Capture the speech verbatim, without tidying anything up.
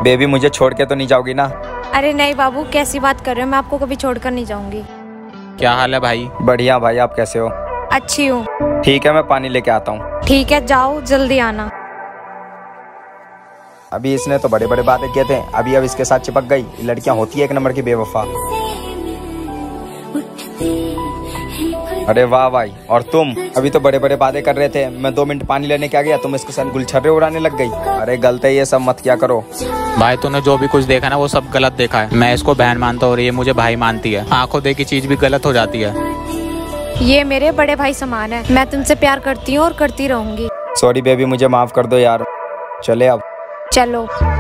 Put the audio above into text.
Baby मुझे छोड़ के तो नहीं जाओगी ना? अरे नहीं बाबू, कैसी बात कर रहे हो, मैं आपको कभी छोड़कर नहीं जाऊंगी। क्या हाल है भाई? बढ़िया भाई, आप कैसे हो? अच्छी हूँ। ठीक है, मैं पानी लेके आता हूँ। ठीक है, जाओ जल्दी आना। अभी इसने तो बड़े बड़े बातें किए थे, अभी अब इसके साथ चिपक गई। लड़कियां होती है एक नंबर की बेवफा। अरे वाह भाई, और तुम अभी तो बड़े बड़े बातें कर रहे थे, मैं दो मिनट पानी लेने क्या गया, तुम इसके साथ गुलछर्रे उड़ाने लग गई। अरे गलत है, ये सब मत क्या करो। भाई तूने जो भी कुछ देखा ना वो सब गलत देखा है। मैं इसको बहन मानता हूँ और ये मुझे भाई मानती है। आंखों देखी चीज भी गलत हो जाती है। ये मेरे बड़े भाई समान है, मैं तुमसे प्यार करती हूँ और करती रहूंगी। सॉरी बेबी, मुझे माफ कर दो यार। चले अब। चलो।